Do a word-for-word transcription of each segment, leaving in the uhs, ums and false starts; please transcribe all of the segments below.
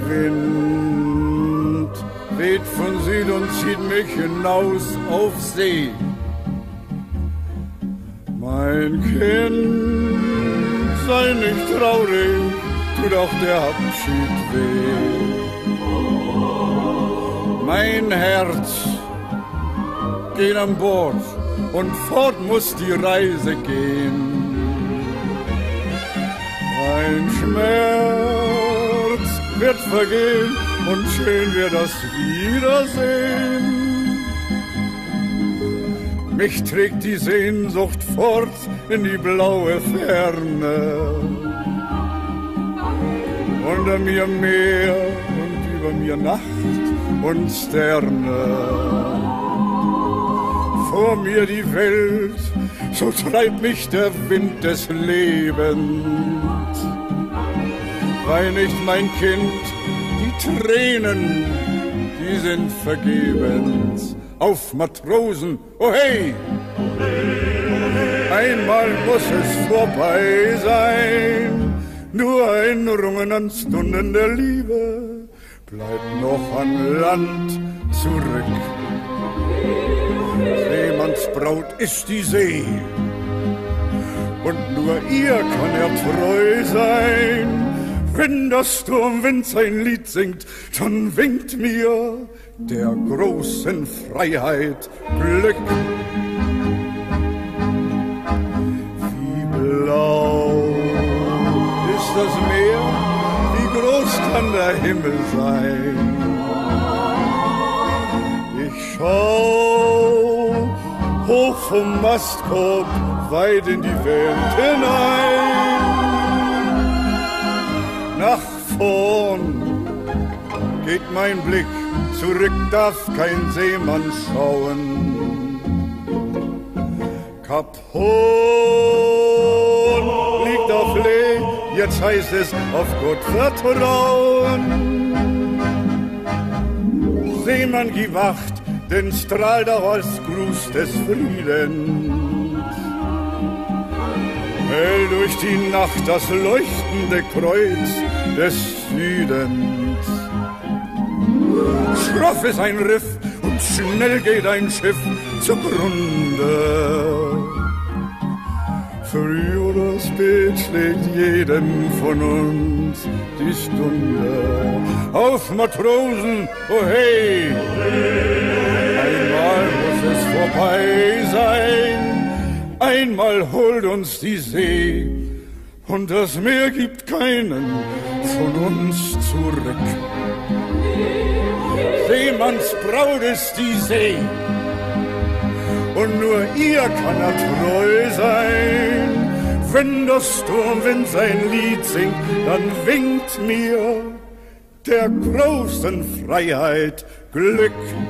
Wind weht von Süd und zieht mich hinaus auf See. Mein Kind, sei nicht traurig, tut auch der Abschied weh. Mein Herz geht an Bord und fort muss die Reise gehen. Mein Schmerz wird vergehen und schön wird das Wiedersehen. Mich trägt die Sehnsucht fort in die blaue Ferne. Unter mir Meer und über mir Nacht und Sterne. Vor mir die Welt, so treibt mich der Wind des Lebens. Wein nicht, mein Kind, die Tränen, die sind vergebens. Auf Matrosen, oh hey! Einmal muss es vorbei sein, nur ein Rungen an Stunden der Liebe bleibt noch an Land zurück. Seemannsbraut ist die See und nur ihr kann er treu sein. Wenn der Sturmwind sein Lied singt, dann winkt mir der großen Freiheit Glück. Wie blau ist das Meer, wie groß kann der Himmel sein. Ich schau hoch vom Mastkorb weit in die Welt hinein. Nach vorn geht mein Blick, zurück darf kein Seemann schauen. Kap Horn liegt auf Lee, jetzt heißt es auf Gott vertrauen. Seemann, gib Acht, denn strahlt auch als Gruß des Friedens. Hell durch die Nacht das leuchtende Kreuz des Südens. Schroff ist ein Riff und schnell geht ein Schiff zugrunde. Früh oder spät schlägt jedem von uns die Stunde. Auf Matrosen, oh hey! Einmal muss es vorbei sein. Einmal holt uns die See und das Meer gibt keinen von uns zurück. Seemannsbraut ist die See und nur ihr kann er treu sein. Wenn der Sturmwind sein Lied singt, dann winkt mir der großen Freiheit Glück.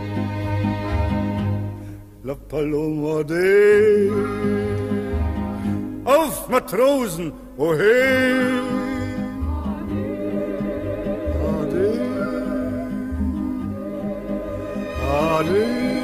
La Paloma de auf Matrosen, oh hey! Ade, ade.